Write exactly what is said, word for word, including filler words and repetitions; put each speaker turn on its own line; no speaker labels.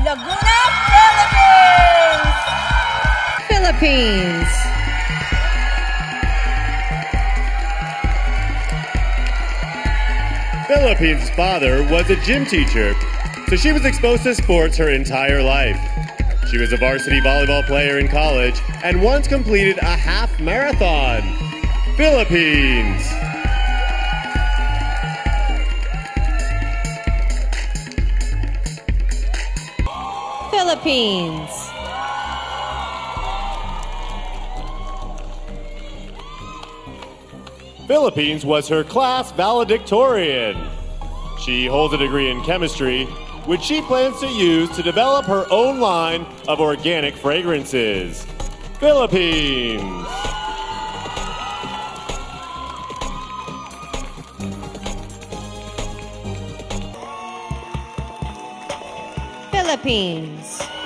Laguna, Philippines!
Philippines.
Philippines' father was a gym teacher, so she was exposed to sports her entire life. She was a varsity volleyball player in college and once completed a half marathon. Philippines.
Philippines.
Philippines was her class valedictorian. She holds a degree in chemistry, which she plans to use to develop her own line of organic fragrances. Philippines.
Philippines.